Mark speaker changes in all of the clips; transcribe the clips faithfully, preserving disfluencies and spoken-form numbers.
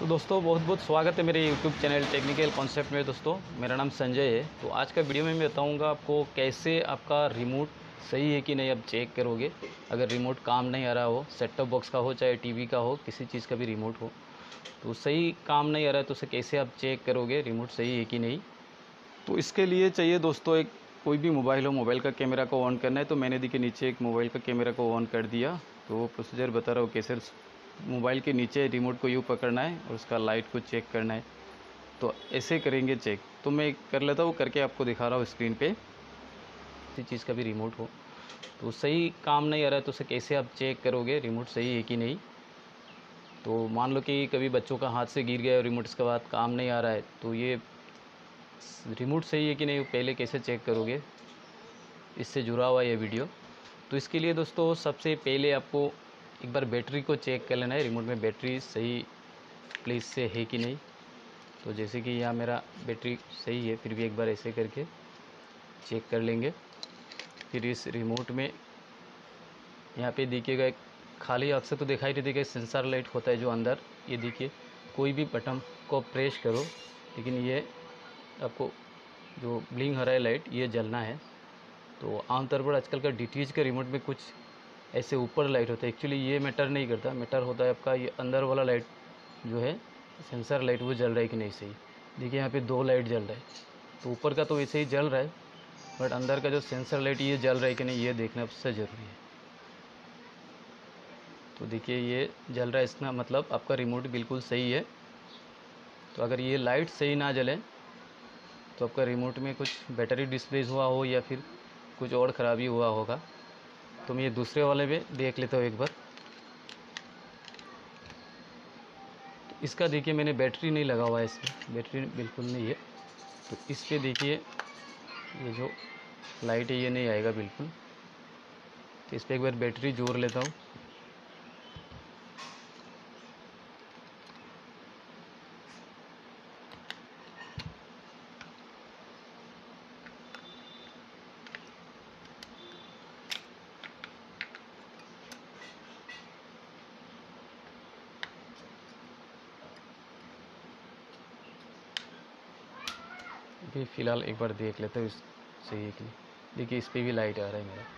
Speaker 1: तो दोस्तों बहुत बहुत स्वागत है मेरे यूट्यूब चैनल टेक्निकल कॉन्सेप्ट में। दोस्तों मेरा नाम संजय है। तो आज का वीडियो में मैं बताऊंगा आपको कैसे आपका रिमोट सही है कि नहीं आप चेक करोगे। अगर रिमोट काम नहीं आ रहा हो, सेट टॉप बॉक्स का हो चाहे टीवी का हो, किसी चीज़ का भी रिमोट हो, तो सही काम नहीं आ रहा है तो उसे कैसे आप चेक करोगे रिमोट सही है कि नहीं। तो इसके लिए चाहिए दोस्तों एक कोई भी मोबाइल हो, मोबाइल का कैमरा को ऑन करना है। तो मैंने देखिए नीचे एक मोबाइल का कैमरा को ऑन कर दिया। तो प्रोसीजर बता रहा हूँ कैसे मोबाइल के नीचे रिमोट को यूँ पकड़ना है और उसका लाइट को चेक करना है। तो ऐसे करेंगे चेक। तो मैं कर लेता हूँ, करके आपको दिखा रहा हूँ स्क्रीन पे। किसी चीज़ का भी रिमोट हो तो सही काम नहीं आ रहा है तो उसे कैसे आप चेक करोगे रिमोट सही है कि नहीं। तो मान लो कि कभी बच्चों का हाथ से गिर गया और रिमोट इसके बाद काम नहीं आ रहा है, तो ये रिमोट सही है कि नहीं पहले कैसे चेक करोगे, इससे जुड़ा हुआ ये वीडियो। तो इसके लिए दोस्तों सबसे पहले आपको एक बार बैटरी को चेक कर लेना है, रिमोट में बैटरी सही प्लेस से है कि नहीं। तो जैसे कि यहाँ मेरा बैटरी सही है, फिर भी एक बार ऐसे करके चेक कर लेंगे। फिर इस रिमोट में यहाँ पे देखिएगा एक खाली अक्सर तो दिखाई नहीं देगा, सेंसर लाइट होता है जो अंदर, ये देखिए कोई भी बटन को प्रेस करो लेकिन ये आपको जो ब्लिंक हो रहा है लाइट ये जलना है। तो आमतौर पर आजकल का डीटीएच के रिमोट में कुछ ऐसे ऊपर लाइट होता है, एक्चुअली ये मैटर नहीं करता। मैटर होता है आपका ये अंदर वाला लाइट जो है सेंसर लाइट, वो जल रहा है कि नहीं सही। देखिए यहाँ पे दो लाइट जल रहा है, तो ऊपर का तो वैसे ही जल रहा है, बट अंदर का जो सेंसर लाइट ये जल रहा है कि नहीं ये देखना सबसे ज़रूरी है। तो देखिए ये जल रहा है, इसका मतलब आपका रिमोट बिल्कुल सही है। तो अगर ये लाइट सही ना जले तो आपका रिमोट में कुछ बैटरी डिस्प्लेस हुआ हो या फिर कुछ और ख़राबी हुआ होगा। तो मैं ये दूसरे वाले पे देख लेता हूँ एक बार। तो इसका देखिए मैंने बैटरी नहीं लगा हुआ है, इसमें बैटरी बिल्कुल नहीं है। तो इस पे देखिए ये जो लाइट है ये नहीं आएगा बिल्कुल। तो इस पर एक बार बैटरी जोड़ लेता हूँ। अभी फ़िलहाल एक बार देख लेते हैं इस सही है कि नहीं। देखिए इस पर भी लाइट आ रहा है मेरा।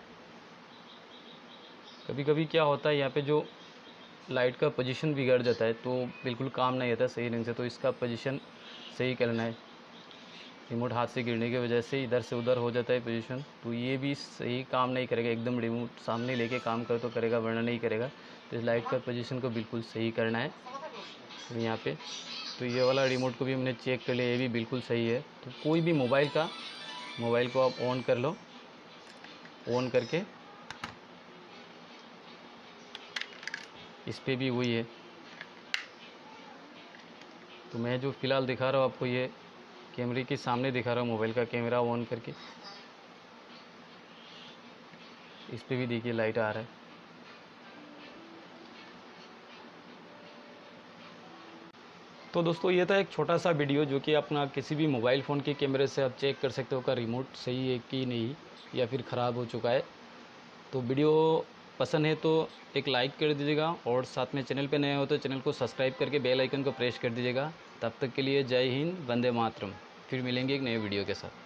Speaker 1: कभी कभी क्या होता है यहाँ पे जो लाइट का पोजीशन बिगड़ जाता है तो बिल्कुल काम नहीं आता सही ढंग से। तो इसका पोजीशन सही करना है। रिमोट हाथ से गिरने की वजह से इधर से उधर हो जाता है पोजीशन, तो ये भी सही काम नहीं करेगा। एकदम रिमोट सामने लेके काम कर तो करेगा, वरना नहीं करेगा। तो इस लाइट का पोजीशन को बिल्कुल सही करना है। तो यहाँ पे तो ये वाला रिमोट को भी हमने चेक कर लिया, ये भी बिल्कुल सही है। तो कोई भी मोबाइल का मोबाइल को आप ऑन कर लो, ऑन करके इस पर भी वही है। तो मैं जो फ़िलहाल दिखा रहा हूँ आपको ये कैमरे के सामने दिखा रहा हूँ, मोबाइल का कैमरा ऑन करके। इस पे भी देखिए लाइट आ रहा है। तो दोस्तों ये था एक छोटा सा वीडियो जो कि अपना किसी भी मोबाइल फ़ोन के कैमरे से आप चेक कर सकते हो का रिमोट सही है कि नहीं या फिर ख़राब हो चुका है। तो वीडियो पसंद है तो एक लाइक कर दीजिएगा, और साथ में चैनल पे नए हो तो चैनल को सब्सक्राइब करके बेल आइकन को प्रेस कर दीजिएगा। तब तक के लिए जय हिंद, वंदे मातरम। फिर मिलेंगे एक नए वीडियो के साथ।